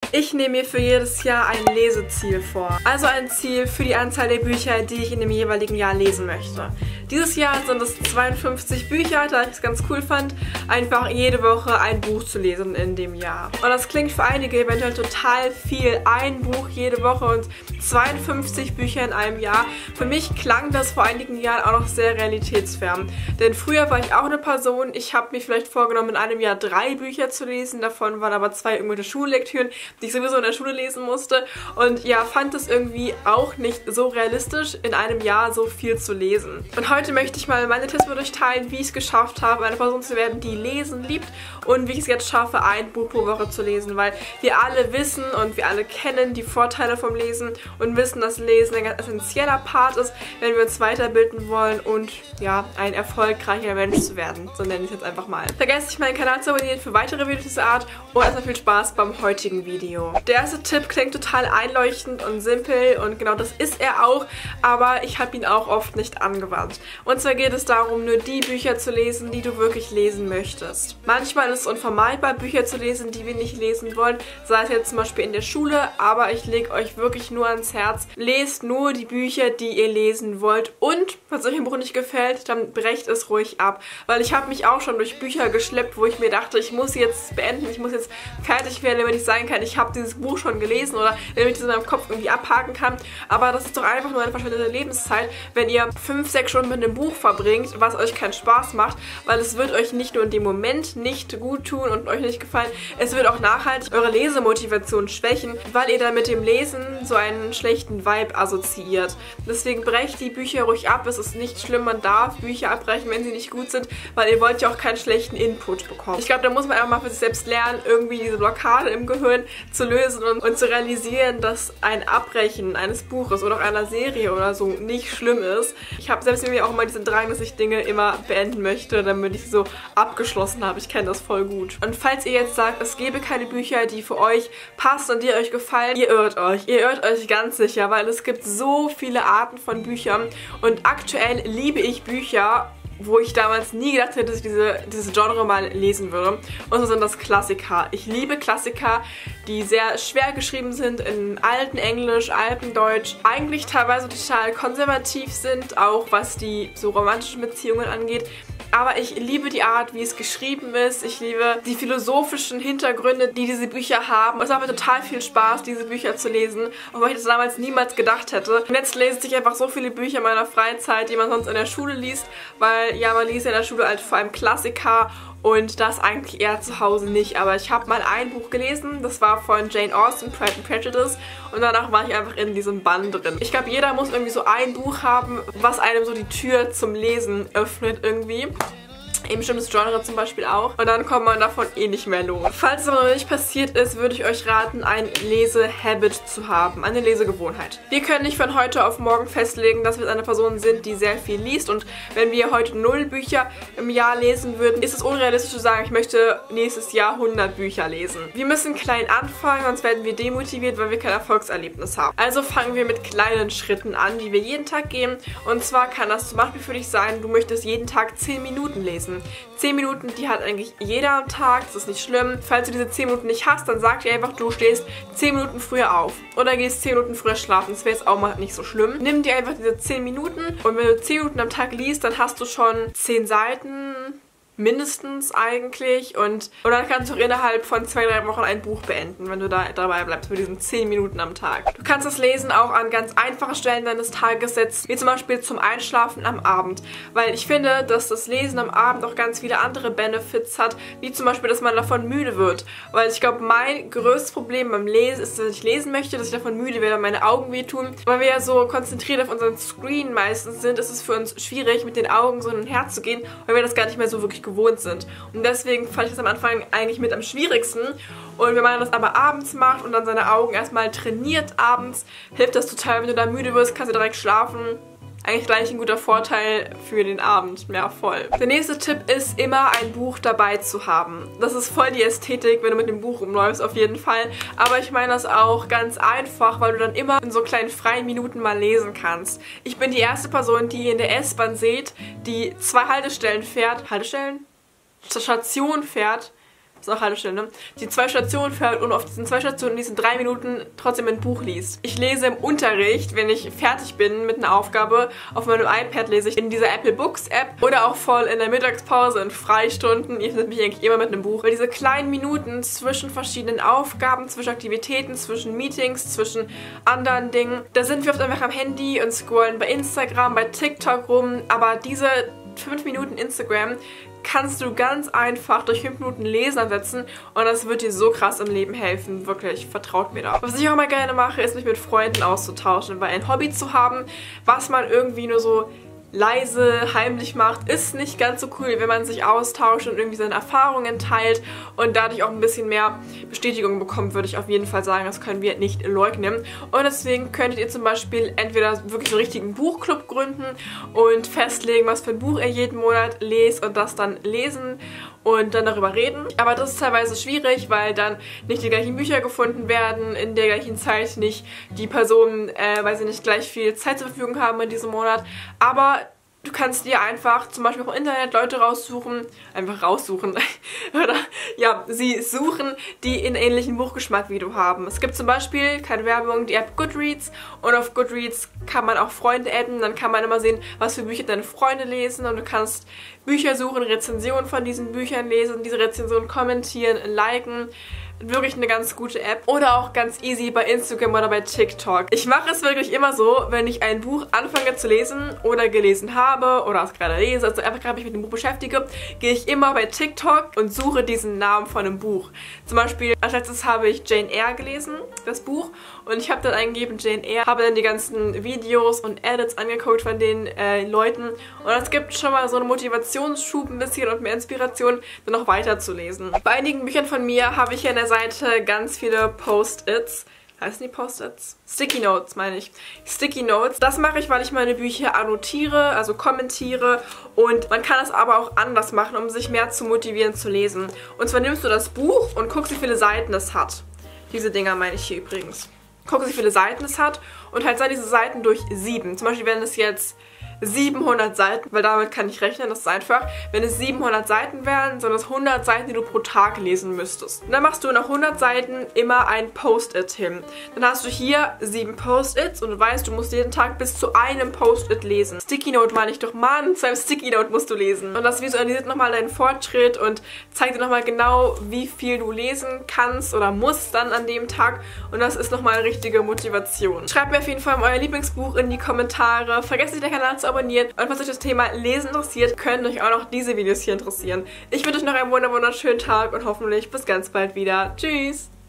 Ich nehme mir für jedes Jahr ein Leseziel vor. Also ein Ziel für die Anzahl der Bücher, die ich in dem jeweiligen Jahr lesen möchte. Dieses Jahr sind es 52 Bücher, da ich es ganz cool fand, einfach jede Woche ein Buch zu lesen in dem Jahr. Und das klingt für einige eventuell total viel, ein Buch jede Woche und 52 Bücher in einem Jahr. Für mich klang das vor einigen Jahren auch noch sehr realitätsfern. Denn früher war ich auch eine Person, ich habe mir vielleicht vorgenommen, in einem Jahr 3 Bücher zu lesen, davon waren aber 2 irgendwelche Schullektüren, die ich sowieso in der Schule lesen musste. Und ja, fand es irgendwie auch nicht so realistisch, in einem Jahr so viel zu lesen. Und heute möchte ich mal meine Tipps mit euch teilen, wie ich es geschafft habe, eine Person zu werden, die Lesen liebt und wie ich es jetzt schaffe, ein Buch pro Woche zu lesen, weil wir alle wissen und wir alle kennen die Vorteile vom Lesen und wissen, dass Lesen ein ganz essentieller Part ist, wenn wir uns weiterbilden wollen und ja, ein erfolgreicher Mensch zu werden. So nenne ich es jetzt einfach mal. Vergesst nicht, meinen Kanal zu abonnieren für weitere Videos dieser Art und erstmal viel Spaß beim heutigen Video. Der erste Tipp klingt total einleuchtend und simpel und genau das ist er auch, aber ich habe ihn auch oft nicht angewandt. Und zwar geht es darum, nur die Bücher zu lesen, die du wirklich lesen möchtest. Manchmal ist es unvermeidbar, Bücher zu lesen, die wir nicht lesen wollen, sei es jetzt zum Beispiel in der Schule, aber ich lege euch wirklich nur ans Herz, lest nur die Bücher, die ihr lesen wollt und, falls euch ein Buch nicht gefällt, dann brecht es ruhig ab, weil ich habe mich auch schon durch Bücher geschleppt, wo ich mir dachte, ich muss jetzt beenden, ich muss jetzt fertig werden, damit ich sagen kann, ich habe dieses Buch schon gelesen oder damit ich das in meinem Kopf irgendwie abhaken kann, aber das ist doch einfach nur eine verschwendete Lebenszeit, wenn ihr 5, 6 Stunden mit einem Buch verbringt, was euch keinen Spaß macht, weil es wird euch nicht nur in dem Moment nicht gut tun und euch nicht gefallen, es wird auch nachhaltig eure Lesemotivation schwächen, weil ihr dann mit dem Lesen so einen schlechten Vibe assoziiert. Deswegen brecht die Bücher ruhig ab, es ist nicht schlimm, man darf Bücher abbrechen, wenn sie nicht gut sind, weil ihr wollt ja auch keinen schlechten Input bekommen. Ich glaube, da muss man einfach mal für sich selbst lernen, irgendwie diese Blockade im Gehirn zu lösen und zu realisieren, dass ein Abbrechen eines Buches oder auch einer Serie oder so nicht schlimm ist. Ich habe selbst mir auch immer diesen Drang, dass ich Dinge immer beenden möchte, damit ich sie so abgeschlossen habe. Ich kenne das voll gut. Und falls ihr jetzt sagt, es gäbe keine Bücher, die für euch passen und die euch gefallen, ihr irrt euch. Ihr irrt euch ganz sicher, weil es gibt so viele Arten von Büchern und aktuell liebe ich Bücher, wo ich damals nie gedacht hätte, dass ich dieses Genre mal lesen würde. Und so sind das Klassiker. Ich liebe Klassiker, die sehr schwer geschrieben sind, in alten Englisch, alten Deutsch, eigentlich teilweise total konservativ sind, auch was die so romantischen Beziehungen angeht. Aber ich liebe die Art, wie es geschrieben ist. Ich liebe die philosophischen Hintergründe, die diese Bücher haben. Es macht mir total viel Spaß, diese Bücher zu lesen, obwohl ich das damals niemals gedacht hätte. Und jetzt lese ich einfach so viele Bücher in meiner Freizeit, die man sonst in der Schule liest, weil ja, man liest in der Schule halt vor allem Klassiker und das eigentlich eher zu Hause nicht. Aber ich habe mal ein Buch gelesen, das war von Jane Austen, Pride and Prejudice, und danach war ich einfach in diesem Bann drin. Ich glaube, jeder muss irgendwie so ein Buch haben, was einem so die Tür zum Lesen öffnet irgendwie. Ein bestimmtes Genre zum Beispiel auch. Und dann kommt man davon eh nicht mehr los. Falls es aber noch nicht passiert ist, würde ich euch raten, ein Lesehabit zu haben. Eine Lesegewohnheit. Wir können nicht von heute auf morgen festlegen, dass wir eine Person sind, die sehr viel liest. Und wenn wir heute 0 Bücher im Jahr lesen würden, ist es unrealistisch zu sagen, ich möchte nächstes Jahr 100 Bücher lesen. Wir müssen klein anfangen, sonst werden wir demotiviert, weil wir kein Erfolgserlebnis haben. Also fangen wir mit kleinen Schritten an, die wir jeden Tag gehen. Und zwar kann das zum Beispiel für dich sein, du möchtest jeden Tag 10 Minuten lesen. 10 Minuten, die hat eigentlich jeder am Tag, das ist nicht schlimm. Falls du diese 10 Minuten nicht hast, dann sag dir einfach, du stehst 10 Minuten früher auf. Oder gehst 10 Minuten früher schlafen, das wäre jetzt auch mal nicht so schlimm. Nimm dir einfach diese 10 Minuten und wenn du 10 Minuten am Tag liest, dann hast du schon 10 Seiten, mindestens eigentlich, und dann kannst du auch innerhalb von 2, 3 Wochen ein Buch beenden, wenn du da dabei bleibst mit diesen 10 Minuten am Tag. Du kannst das Lesen auch an ganz einfachen Stellen deines Tages setzen, wie zum Beispiel zum Einschlafen am Abend, weil ich finde, dass das Lesen am Abend auch ganz viele andere Benefits hat, wie zum Beispiel, dass man davon müde wird, weil ich glaube, mein größtes Problem beim Lesen ist, dass ich lesen möchte, dass ich davon müde werde, meine Augen wehtun, weil wir ja so konzentriert auf unseren Screen meistens sind, ist es für uns schwierig, mit den Augen so hin und her zu gehen, weil wir das gar nicht mehr so wirklich gewohnt sind. Und deswegen fand ich das am Anfang eigentlich mit am schwierigsten. Und wenn man das aber abends macht und dann seine Augen erstmal trainiert abends, hilft das total. Wenn du da müde wirst, kannst du direkt schlafen. Eigentlich gleich ein guter Vorteil für den Abend. Ja, voll. Der nächste Tipp ist, immer ein Buch dabei zu haben. Das ist voll die Ästhetik, wenn du mit dem Buch rumläufst, auf jeden Fall. Aber ich meine das auch ganz einfach, weil du dann immer in so kleinen freien Minuten mal lesen kannst. Ich bin die erste Person, die ihr in der S-Bahn seht, die 2 Haltestellen fährt. Haltestellen? Station fährt das ist auch Haltestelle, ne? Die 2 Stationen fährt und auf diesen 2 Stationen in diesen 3 Minuten trotzdem ein Buch liest. Ich lese im Unterricht, wenn ich fertig bin mit einer Aufgabe, auf meinem iPad lese ich in dieser Apple Books App oder auch voll in der Mittagspause, in Freistunden. Ihr findet mich eigentlich immer mit einem Buch. Weil diese kleinen Minuten zwischen verschiedenen Aufgaben, zwischen Aktivitäten, zwischen Meetings, zwischen anderen Dingen, da sind wir oft einfach am Handy und scrollen bei Instagram, bei TikTok rum, aber diese 5 Minuten Instagram kannst du ganz einfach durch 5 Minuten Lesen ersetzen und das wird dir so krass im Leben helfen. Wirklich, vertraut mir da. Was ich auch mal gerne mache, ist mich mit Freunden auszutauschen, weil ein Hobby zu haben, was man irgendwie nur so leise, heimlich macht, ist nicht ganz so cool, wenn man sich austauscht und irgendwie seine Erfahrungen teilt und dadurch auch ein bisschen mehr Bestätigung bekommt, würde ich auf jeden Fall sagen. Das können wir nicht leugnen. Und deswegen könntet ihr zum Beispiel entweder wirklich einen richtigen Buchclub gründen und festlegen, was für ein Buch ihr jeden Monat lest und das dann lesen und dann darüber reden. Aber das ist teilweise schwierig, weil dann nicht die gleichen Bücher gefunden werden, in der gleichen Zeit nicht die Personen, weil sie nicht gleich viel Zeit zur Verfügung haben in diesem Monat. Aber du kannst dir einfach zum Beispiel auch im Internet Leute raussuchen, einfach raussuchen, oder ja, sie suchen, die einen ähnlichen Buchgeschmack wie du haben. Es gibt zum Beispiel, keine Werbung, die App Goodreads und auf Goodreads kann man auch Freunde adden, dann kann man immer sehen, was für Bücher deine Freunde lesen und du kannst Bücher suchen, Rezensionen von diesen Büchern lesen, diese Rezensionen kommentieren, liken. Wirklich eine ganz gute App. Oder auch ganz easy bei Instagram oder bei TikTok. Ich mache es wirklich immer so, wenn ich ein Buch anfange zu lesen oder gelesen habe oder es gerade lese, also einfach gerade mich mit dem Buch beschäftige, gehe ich immer bei TikTok und suche diesen Namen von einem Buch. Zum Beispiel, als letztes habe ich Jane Eyre gelesen, das Buch, und ich habe dann eingegeben Jane Eyre, habe dann die ganzen Videos und Edits angeguckt von den Leuten und es gibt schon mal so einen Motivationsschub ein bisschen und mehr Inspiration, dann noch weiterzulesen. Bei einigen Büchern von mir habe ich ja in der Seite ganz viele Post-its. Heißen die Post-its? Sticky Notes meine ich. Sticky Notes. Das mache ich, weil ich meine Bücher annotiere, also kommentiere. Und man kann es aber auch anders machen, um sich mehr zu motivieren zu lesen. Und zwar nimmst du das Buch und guckst, wie viele Seiten es hat. Diese Dinger meine ich hier übrigens. Guckst, wie viele Seiten es hat und halt diese Seiten durch 7. Zum Beispiel, wenn es jetzt 700 Seiten, weil damit kann ich rechnen, das ist einfach, wenn es 700 Seiten wären, sind es 100 Seiten, die du pro Tag lesen müsstest. Und dann machst du nach 100 Seiten immer ein Post-it hin. Dann hast du hier 7 Post-its und du weißt, du musst jeden Tag bis zu einem Post-it lesen. Sticky Note meine ich doch, Mann, zu einem Sticky Note musst du lesen. Und das visualisiert nochmal deinen Fortschritt und zeigt dir nochmal genau, wie viel du lesen kannst oder musst dann an dem Tag. Und das ist nochmal eine richtige Motivation. Schreibt mir auf jeden Fall euer Lieblingsbuch in die Kommentare. Vergesst nicht, den Kanal zu abonnieren. Und falls euch das Thema Lesen interessiert, können euch auch noch diese Videos hier interessieren. Ich wünsche euch noch einen wunderschönen Tag und hoffentlich bis ganz bald wieder. Tschüss!